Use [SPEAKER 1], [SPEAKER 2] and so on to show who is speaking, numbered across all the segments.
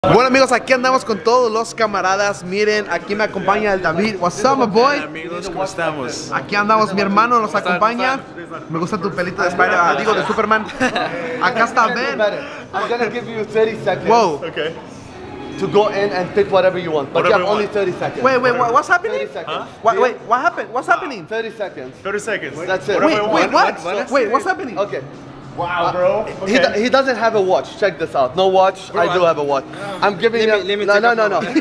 [SPEAKER 1] Bueno amigos, aquí andamos con todos los camaradas. Miren, aquí me acompaña el David. What's up, my boy?
[SPEAKER 2] Hola amigos, ¿cómo estamos?
[SPEAKER 1] Aquí andamos, mi hermano nos acompaña. Me gusta tu pelito de Spider, digo de Superman. Acá está Ben.
[SPEAKER 3] I'm gonna give you 30 seconds.
[SPEAKER 1] Whoa.
[SPEAKER 2] Okay.
[SPEAKER 3] To go in and pick whatever you want, but you have only 30 seconds.
[SPEAKER 1] Wait, what's happening?
[SPEAKER 3] 30 seconds.
[SPEAKER 1] Wait, what happened? What's happening?
[SPEAKER 3] 30 seconds.
[SPEAKER 2] 30 seconds.
[SPEAKER 3] That's it.
[SPEAKER 1] Wait, what? Wait, what's happening?
[SPEAKER 3] Okay.
[SPEAKER 2] Wow, bro. Okay.
[SPEAKER 3] He doesn't have a watch. Check this out. No watch. I do have a watch. I'm giving him. No. I'm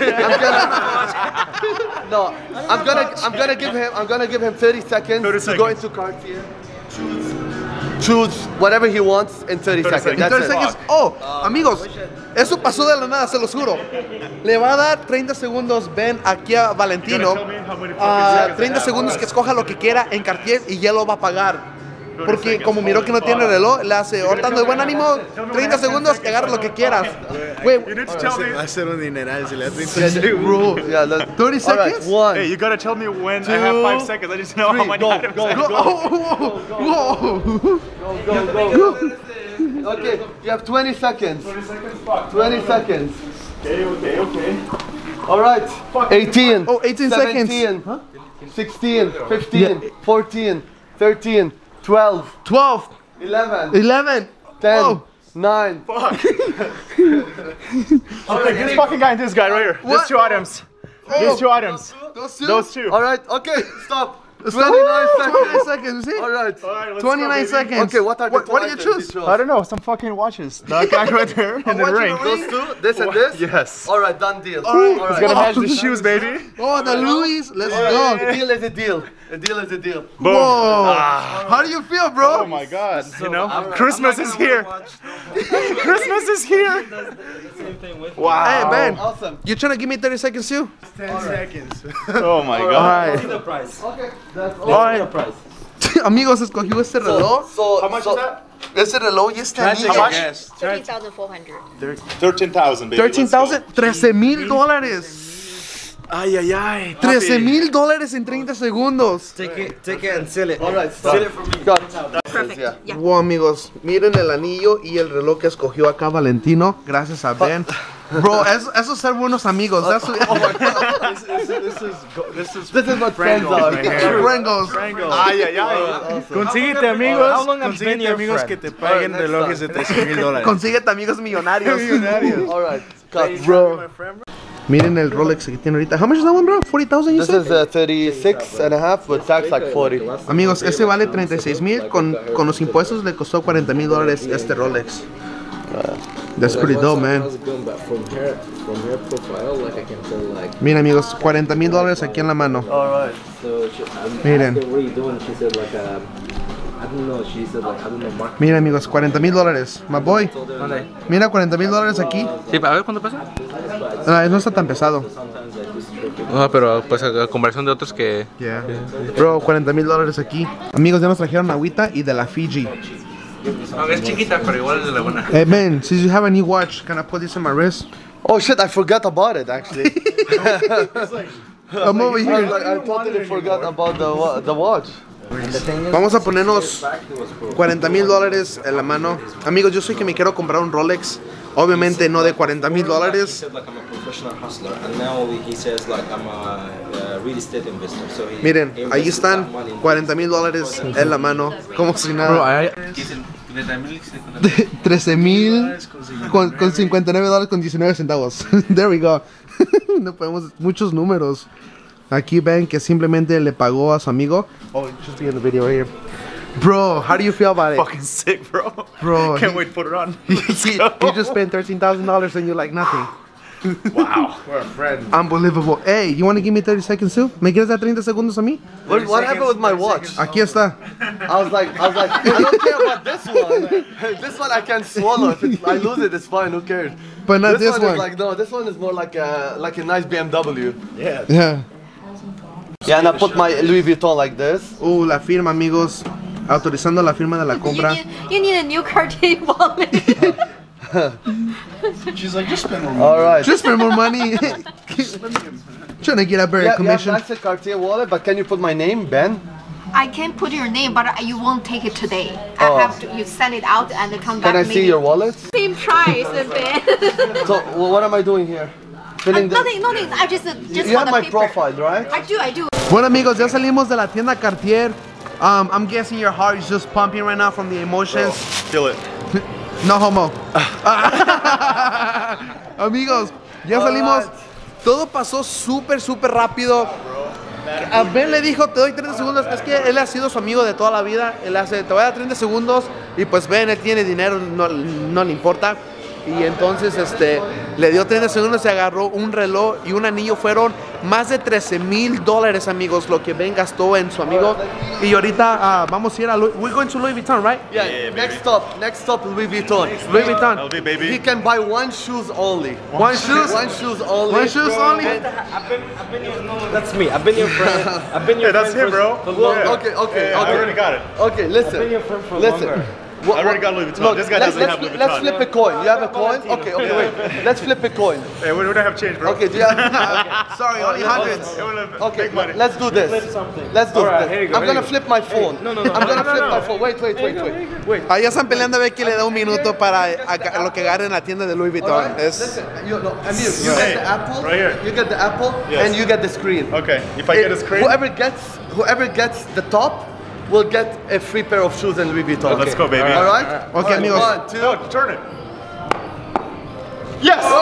[SPEAKER 3] gonna give him 30 seconds
[SPEAKER 2] 30
[SPEAKER 3] to go into Cartier. Choose whatever he wants in 30 seconds.
[SPEAKER 1] In
[SPEAKER 3] That's
[SPEAKER 1] 30
[SPEAKER 3] it.
[SPEAKER 1] seconds. Oh, amigos, eso pasó de la nada, se los juro. Le va a dar 30 segundos, Ben, aquí a Valentino. 30 segundos que escoja lo que quiera en Cartier y ya lo va a pagar. Porque como miró que no tiene reloj, le hace, ahorita de buen ánimo, 30 segundos y agarra lo que quieras. Wait,
[SPEAKER 2] Va a ser un dineral si le da 30
[SPEAKER 3] Bro,
[SPEAKER 2] segundos.
[SPEAKER 3] yeah,
[SPEAKER 1] 30
[SPEAKER 3] all right,
[SPEAKER 1] seconds?
[SPEAKER 3] one.
[SPEAKER 2] Hey, you gotta tell me when I have 5 seconds. I just know how many items I
[SPEAKER 1] Go,
[SPEAKER 2] have.
[SPEAKER 1] go.
[SPEAKER 3] Okay, you have 20 seconds. 20 seconds.
[SPEAKER 2] Okay.
[SPEAKER 3] All right. 18.
[SPEAKER 1] Oh, 18 seconds.
[SPEAKER 3] 17, 16, 15, 14, 13, 12,
[SPEAKER 1] 12,
[SPEAKER 3] 11,
[SPEAKER 1] 11.
[SPEAKER 3] 10,
[SPEAKER 1] Oh.
[SPEAKER 3] 9.
[SPEAKER 2] Okay, this fucking guy and this guy right here.
[SPEAKER 1] What?
[SPEAKER 2] These 2 items. These 2 items. Those 2.
[SPEAKER 3] All right. Okay. Stop.
[SPEAKER 1] 29
[SPEAKER 3] 29 seconds.
[SPEAKER 1] seconds, see?
[SPEAKER 3] All right.
[SPEAKER 2] Let's
[SPEAKER 1] 29
[SPEAKER 2] go, baby.
[SPEAKER 1] seconds.
[SPEAKER 3] Okay. What are the two
[SPEAKER 1] What did you
[SPEAKER 3] items
[SPEAKER 1] choose?
[SPEAKER 3] chose?
[SPEAKER 2] I don't know, some fucking watches. That guy right there and the
[SPEAKER 1] watch
[SPEAKER 2] ring.
[SPEAKER 1] and a ring?
[SPEAKER 3] Those 2. This and this.
[SPEAKER 2] Yes.
[SPEAKER 3] All right. Done deal.
[SPEAKER 1] All right.
[SPEAKER 3] All
[SPEAKER 2] It's gonna
[SPEAKER 3] right.
[SPEAKER 2] match the shoes, baby.
[SPEAKER 1] Oh, the Louis. Let's
[SPEAKER 3] A
[SPEAKER 1] go.
[SPEAKER 3] deal is a deal. A deal is a deal.
[SPEAKER 2] Boom.
[SPEAKER 1] Whoa. How do you feel, bro?
[SPEAKER 2] Oh my god. You know, Christmas is here. Christmas is here. Wow.
[SPEAKER 1] Hey, Ben.
[SPEAKER 3] Awesome.
[SPEAKER 1] You trying to give me 30 seconds too?
[SPEAKER 2] 10 seconds. Oh my god.
[SPEAKER 1] Alright.
[SPEAKER 4] The price.
[SPEAKER 3] Okay. That's all.
[SPEAKER 1] Alright.
[SPEAKER 4] The price.
[SPEAKER 1] Amigos, escogió este reloj.
[SPEAKER 3] So,
[SPEAKER 2] How much is that?
[SPEAKER 1] Ese reloj y este anillo.
[SPEAKER 2] How much?
[SPEAKER 5] 13,400.
[SPEAKER 2] 13,000, baby.
[SPEAKER 1] 13,000, $13,000.
[SPEAKER 2] Ay, ay, ay.
[SPEAKER 1] $13,000 en 30 segundos.
[SPEAKER 4] Take it and sell it.
[SPEAKER 3] all right. Stop.
[SPEAKER 4] Sell it for me.
[SPEAKER 3] Got.
[SPEAKER 5] Perfect.
[SPEAKER 3] Yeah.
[SPEAKER 5] Yeah.
[SPEAKER 1] Wow, amigos, miren el anillo y el reloj que escogió acá Valentino. Gracias a Ben. Bro, eso es ser buenos amigos. That's
[SPEAKER 3] This is what friends are.
[SPEAKER 1] Frangos.
[SPEAKER 2] Ay, ay, ay. Consíguete amigos.
[SPEAKER 4] How long have you been
[SPEAKER 2] Consíguete
[SPEAKER 4] your
[SPEAKER 2] amigos
[SPEAKER 4] friend?
[SPEAKER 2] que te paguen
[SPEAKER 3] Alright,
[SPEAKER 2] relojes de $13,000.
[SPEAKER 1] Consíguete amigos millonarios.
[SPEAKER 3] All right. Cut.
[SPEAKER 1] Bro. Miren el Rolex que tiene ahorita. How much is that one, bro? 40,000 you
[SPEAKER 3] This
[SPEAKER 1] said?
[SPEAKER 3] is 36 and a half with tax like 40.
[SPEAKER 1] Amigos, ese vale 36,000. Con los impuestos le costó $40,000 este Rolex. That's pretty dope, man.
[SPEAKER 4] From her profile, like I can tell, like.
[SPEAKER 1] Miren, amigos, $40,000 aquí en la mano.
[SPEAKER 3] All right.
[SPEAKER 4] So
[SPEAKER 1] Miren.
[SPEAKER 4] what are you doing? She said like I don't know. She said like I don't know. Mark.
[SPEAKER 1] Miren, amigos, $40,000. My boy. Mira, $40,000 aquí.
[SPEAKER 6] Sí, a ver cuánto pesa.
[SPEAKER 1] No está tan pesado.
[SPEAKER 6] No, pero pues a comparación de otros que...
[SPEAKER 1] Yeah. Bro, $40,000 aquí. Amigos, ya nos trajeron agüita y de la Fiji.
[SPEAKER 6] No, es chiquita, pero igual es de la buena.
[SPEAKER 1] Hey, man, since you have a new watch, can I put this on my wrist?
[SPEAKER 3] Oh shit! I forgot about it actually.
[SPEAKER 1] I'm over here.
[SPEAKER 3] I totally forgot about the watch.
[SPEAKER 1] Vamos a ponernos $40,000 en la mano. Amigos, yo soy que me quiero comprar un Rolex. Obviamente no de $40,000.
[SPEAKER 4] Said like I'm a professional hustler, and now he says like I'm a real estate investor. So he
[SPEAKER 1] Miren, ahí
[SPEAKER 4] invests
[SPEAKER 1] están
[SPEAKER 4] that money in-
[SPEAKER 1] $40,000 en la mano. Como si nada. 13,000 con $59 con 19 centavos. There we go. No podemos, muchos números. Aquí ven que simplemente le pagó a su amigo. Oh, just be in the video right here. Bro, how do you feel about it?
[SPEAKER 2] Fucking sick, bro.
[SPEAKER 1] Bro,
[SPEAKER 2] Can't wait to put it on.
[SPEAKER 1] he just spent $13,000 and you're like nothing.
[SPEAKER 2] Wow. We're a friend.
[SPEAKER 1] Unbelievable. Hey, you want to give me 30 seconds too? ¿Me quieres dar 30 segundos a mí?
[SPEAKER 3] What happened with my watch?
[SPEAKER 1] Aquí está.
[SPEAKER 3] I was like, I don't care about this one. This one I can swallow. If I lose it, it's fine. Who cares?
[SPEAKER 1] But not this
[SPEAKER 3] Is
[SPEAKER 1] one.
[SPEAKER 3] like no. This one is more like a nice BMW.
[SPEAKER 2] Yeah.
[SPEAKER 1] Yeah.
[SPEAKER 3] Yeah, and I put my Louis Vuitton like this.
[SPEAKER 1] La firma, amigos. Autorizando la firma de la compra.
[SPEAKER 5] You need a new Cartier wallet.
[SPEAKER 2] She's like, just spend more money.
[SPEAKER 3] All right.
[SPEAKER 1] Just spend more money. Trying to get a better
[SPEAKER 3] Yeah,
[SPEAKER 1] commission.
[SPEAKER 3] that's a Cartier wallet, but can you put my name, Ben?
[SPEAKER 5] I can put your name, but you won't take it today.
[SPEAKER 3] Oh.
[SPEAKER 5] I have to. You send it out and come back.
[SPEAKER 3] Can I see your wallet?
[SPEAKER 5] Same price and then.
[SPEAKER 3] So what am I doing here? Filling the...
[SPEAKER 5] Nothing. I just
[SPEAKER 3] You
[SPEAKER 5] for
[SPEAKER 3] have
[SPEAKER 5] the
[SPEAKER 3] my
[SPEAKER 5] paper.
[SPEAKER 3] profile, right?
[SPEAKER 5] I do.
[SPEAKER 1] Bueno amigos, ya salimos de la tienda Cartier. I'm guessing your heart is just pumping right now from the emotions.
[SPEAKER 2] Kill it.
[SPEAKER 1] No homo. Amigos, ya salimos. Todo pasó súper rápido. A Ben le dijo, te doy 30 segundos. Es que él ha sido su amigo de toda la vida. Él hace, te voy a dar 30 segundos. Y pues Ben, él tiene dinero, no le importa. Y entonces le dio 30 segundos, se agarró un reloj y un anillo. Fueron más de $13,000, amigos, lo que Ben gastó en su amigo. Y ahorita vamos a ir a we're going to Louis Vuitton, right?
[SPEAKER 3] Yeah, next stop Louis Vuitton.
[SPEAKER 1] Louis Vuitton.
[SPEAKER 2] LV, baby.
[SPEAKER 3] He can buy one shoes only.
[SPEAKER 1] One shoes?
[SPEAKER 3] One shoes only.
[SPEAKER 1] One shoes only?
[SPEAKER 4] That's me. I've been your friend. I've been your
[SPEAKER 2] Yeah, that's
[SPEAKER 4] friend
[SPEAKER 2] him, bro.
[SPEAKER 3] Well, okay.
[SPEAKER 2] I already got it.
[SPEAKER 3] Okay, listen.
[SPEAKER 4] been your friend for
[SPEAKER 3] Listen.
[SPEAKER 4] longer.
[SPEAKER 3] What-
[SPEAKER 2] I already got Louis Vuitton.
[SPEAKER 3] Look,
[SPEAKER 2] This guy doesn't have Louis
[SPEAKER 3] let's
[SPEAKER 2] Vuitton.
[SPEAKER 3] flip a coin. You have a coin? Okay, wait. Let's flip a coin.
[SPEAKER 2] Hey, we don't have change, bro.
[SPEAKER 3] Okay, do you have...
[SPEAKER 1] Sorry, only hundreds.
[SPEAKER 2] Hey, we don't have
[SPEAKER 3] Okay,
[SPEAKER 2] big money.
[SPEAKER 3] let's do this. Let's do
[SPEAKER 4] Alright,
[SPEAKER 3] this.
[SPEAKER 4] here you go,
[SPEAKER 3] I'm
[SPEAKER 4] here
[SPEAKER 3] gonna
[SPEAKER 4] you go.
[SPEAKER 3] flip my phone.
[SPEAKER 4] No.
[SPEAKER 3] I'm gonna flip my phone. Wait.
[SPEAKER 1] Allá están peleando a ver quién le da un minuto para lo que agarre en la tienda de Louis Vuitton.
[SPEAKER 3] Alright,
[SPEAKER 1] Es,
[SPEAKER 3] listen, Amir, you
[SPEAKER 2] Hey,
[SPEAKER 3] get the apple.
[SPEAKER 2] right here.
[SPEAKER 3] You get the apple,
[SPEAKER 2] Yes.
[SPEAKER 3] and you get the screen.
[SPEAKER 2] Okay, if I get a screen,
[SPEAKER 3] Whoever gets the top will get a free pair of shoes in Louis Vuitton.
[SPEAKER 2] let's go, baby.
[SPEAKER 3] All right.
[SPEAKER 1] Okay, amigos.
[SPEAKER 3] 1, 2.
[SPEAKER 2] No, turn it.
[SPEAKER 3] Yes.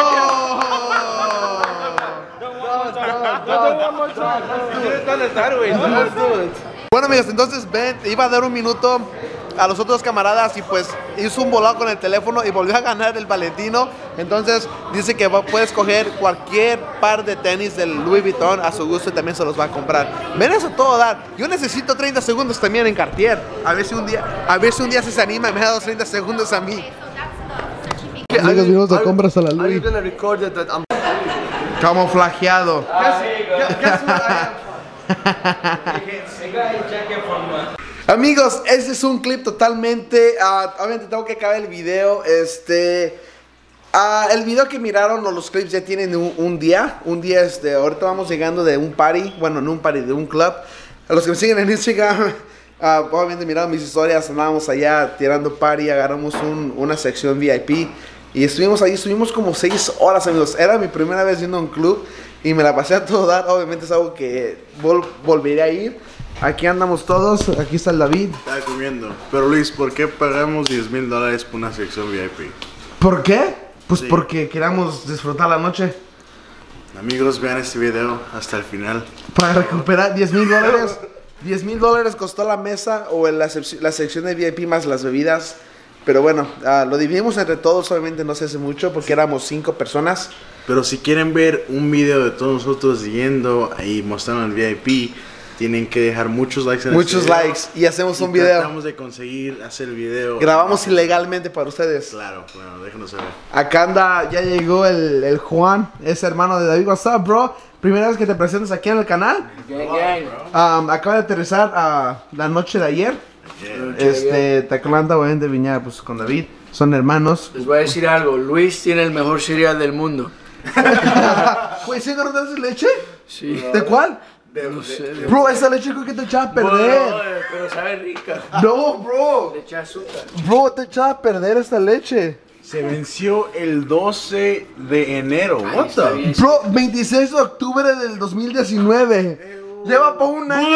[SPEAKER 3] Let's do it.
[SPEAKER 1] Bueno amigos, entonces Ben iba a dar un minuto a los otros camaradas y pues hizo un volado con el teléfono y volvió a ganar el Valentino. Entonces dice que puedes coger cualquier par de tenis del Louis Vuitton a su gusto y también se los va a comprar. Ven, eso todo dar. Yo necesito 30 segundos también en Cartier. A ver si un día se anima y me da los 30 segundos a mí. Amigos, vinimos de compras a la
[SPEAKER 3] Are you
[SPEAKER 1] Louis.
[SPEAKER 3] gonna record it that I'm...
[SPEAKER 1] Camuflajeado.
[SPEAKER 3] Guess what I am?
[SPEAKER 1] Amigos, este es un clip totalmente, obviamente tengo que acabar el video, el video que miraron o los clips ya tienen un día, ahorita vamos llegando de un party, bueno, no un party, de un club. A los que me siguen en Instagram, obviamente miraron mis historias, andábamos allá tirando party, agarramos una sección VIP y estuvimos como 6 horas, amigos. Era mi primera vez yendo a un club y me la pasé a todo dar, obviamente es algo que volveré a ir. Aquí andamos todos, aquí está el David.
[SPEAKER 7] Estaba comiendo. Pero Luis, ¿por qué pagamos $10,000 por una sección VIP?
[SPEAKER 1] ¿Por qué? Pues
[SPEAKER 7] Sí.
[SPEAKER 1] porque queríamos disfrutar la noche.
[SPEAKER 7] Amigos, vean este video hasta el final.
[SPEAKER 1] Para recuperar $10,000. $10,000 costó la mesa o la sección de VIP más las bebidas. Pero bueno, lo dividimos entre todos, obviamente no se hace mucho porque éramos 5 personas.
[SPEAKER 7] Pero si quieren ver un video de todos nosotros yendo y mostrando el VIP, tienen que dejar muchos likes en
[SPEAKER 1] Muchos
[SPEAKER 7] este video.
[SPEAKER 1] likes y hacemos
[SPEAKER 7] Y
[SPEAKER 1] un video.
[SPEAKER 7] Tratamos de conseguir hacer el video.
[SPEAKER 1] Grabamos ilegalmente para ustedes.
[SPEAKER 7] Claro, bueno, déjenos saber.
[SPEAKER 1] Acá anda, ya llegó el Juan, es hermano de David. What's up, bro? Primera vez que te presentas aquí en el canal. Acaba de aterrizar la noche de ayer. Taclanda, obviamente Viña, pues con David. Son hermanos.
[SPEAKER 8] Les voy a decir algo, Luis tiene el mejor cereal del mundo.
[SPEAKER 1] Pues, ¿sí agarraste leche?
[SPEAKER 8] Sí.
[SPEAKER 1] ¿De cuál?
[SPEAKER 8] No sé.
[SPEAKER 1] Bro, esa leche creo que te echaba a perder.
[SPEAKER 8] Pero sabe rica.
[SPEAKER 1] No, bro.
[SPEAKER 8] Le eché azúcar.
[SPEAKER 1] Bro, te echaba a perder esta leche.
[SPEAKER 7] Se venció el 12 de enero. What the?
[SPEAKER 1] Bro, 26 de octubre del 2019. Lleva por un año.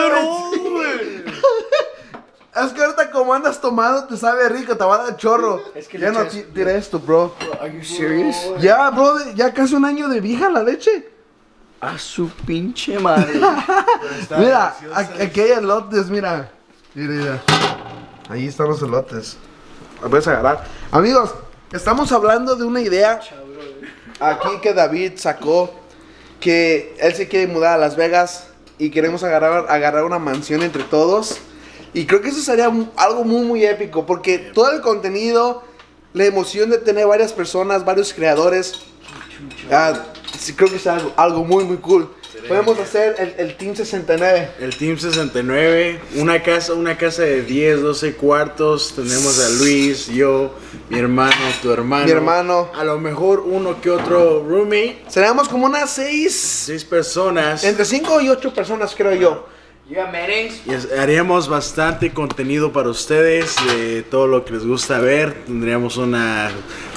[SPEAKER 1] Es que ahorita como andas tomando te sabe rico, te va a dar chorro.
[SPEAKER 8] Es que
[SPEAKER 1] ya
[SPEAKER 8] le
[SPEAKER 1] no
[SPEAKER 8] echas-
[SPEAKER 1] tires esto, bro.
[SPEAKER 8] Are you serious?
[SPEAKER 1] Ya, bro, ya casi un año de vieja la leche.
[SPEAKER 8] A su pinche madre.
[SPEAKER 1] Mira, aquí hay elotes, mira. Mira. Ahí están los elotes. Los puedes agarrar. Amigos, estamos hablando de una idea aquí que David sacó. Que él se quiere mudar a Las Vegas y queremos agarrar una mansión entre todos. Y creo que eso sería algo muy épico. Porque todo el contenido, la emoción de tener varias personas, varios creadores. Sí, creo que es algo muy cool. Podemos hacer el Team 69.
[SPEAKER 7] El Team 69, una casa de 10, 12 cuartos. Tenemos a Luis, yo, mi hermano, tu hermano.
[SPEAKER 1] Mi hermano.
[SPEAKER 7] A lo mejor uno que otro roommate.
[SPEAKER 1] Seríamos como unas 6,
[SPEAKER 7] 6 personas.
[SPEAKER 1] entre 5 y 8 personas creo yo.
[SPEAKER 7] Y haríamos bastante contenido para ustedes de todo lo que les gusta ver. Tendríamos una,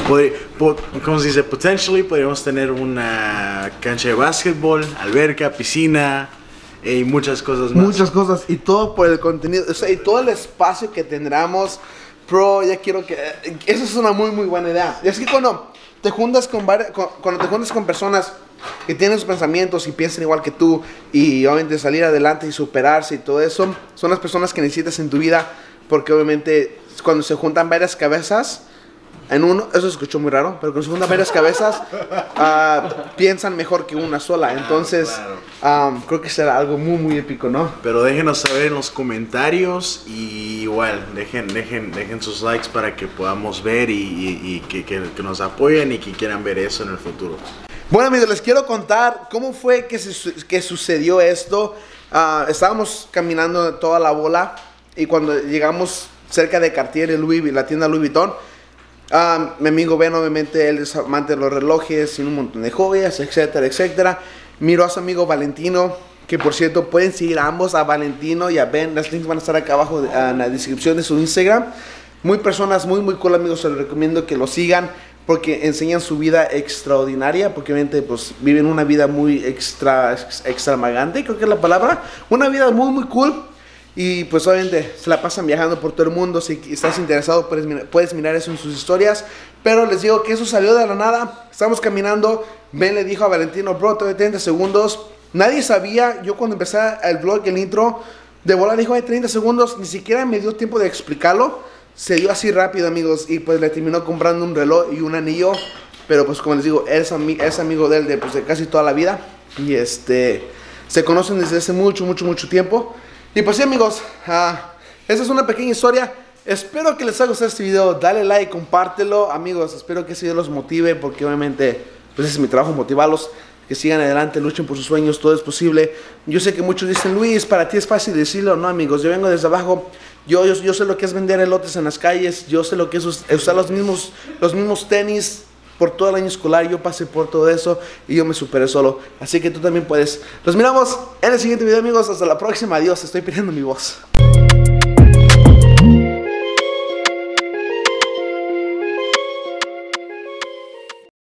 [SPEAKER 7] ¿cómo se dice? Potentially podríamos tener una cancha de básquetbol, alberca, piscina y muchas cosas más.
[SPEAKER 1] Muchas cosas y todo por el contenido, o sea, y todo el espacio que tendremos. Bro, ya quiero que... Eso es una muy buena idea. Y es que cuando te juntas cuando te juntas con personas que tienen sus pensamientos y piensan igual que tú y obviamente salir adelante y superarse y todo eso, son las personas que necesitas en tu vida, porque obviamente cuando se juntan varias cabezas en uno, eso se escuchó muy raro, pero cuando se juntan varias cabezas piensan mejor que una sola. Entonces creo que será algo muy épico, ¿no?
[SPEAKER 7] Pero déjenos saber en los comentarios y igual dejen sus likes para que podamos ver y que nos apoyen y que quieran ver eso en el futuro.
[SPEAKER 1] Bueno, amigos, les quiero contar cómo fue que sucedió esto. Estábamos caminando toda la bola y cuando llegamos cerca de Cartier y la tienda Louis Vuitton, mi amigo Ben, obviamente, él es amante de los relojes y un montón de joyas, etcétera, etcétera. Miró a su amigo Valentino, que por cierto pueden seguir a ambos, a Valentino y a Ben. Los links van a estar acá abajo en la descripción de su Instagram. Personas muy cool, amigos, se les recomiendo que lo sigan porque enseñan su vida extraordinaria, porque obviamente pues viven una vida muy extravagante, creo que es la palabra, una vida muy cool. Y pues obviamente se la pasan viajando por todo el mundo. Si estás interesado puedes mirar eso en sus historias. Pero les digo que eso salió de la nada. Estamos caminando, Ben le dijo a Valentino, bro, te doy 30 segundos. Nadie sabía, yo cuando empecé el vlog, el intro, de bola dijo, hay 30 segundos. Ni siquiera me dio tiempo de explicarlo. Se dio así rápido, amigos. Y pues le terminó comprando un reloj y un anillo. Pero pues como les digo, es amigo de él de casi toda la vida. Y se conocen desde hace mucho tiempo. Y pues sí, amigos, esta es una pequeña historia. Espero que les haya gustado este video. Dale like, compártelo, amigos. Espero que este video los motive, porque obviamente pues ese es mi trabajo, motivarlos. Que sigan adelante, luchen por sus sueños, todo es posible. Yo sé que muchos dicen, Luis, para ti es fácil decirlo. No, amigos, yo vengo desde abajo. Yo sé lo que es vender elotes en las calles. Yo sé lo que es usar los mismos tenis por todo el año escolar. Yo pasé por todo eso y yo me superé solo. Así que tú también puedes. Los miramos en el siguiente video, amigos. Hasta la próxima. Adiós. Estoy perdiendo mi voz.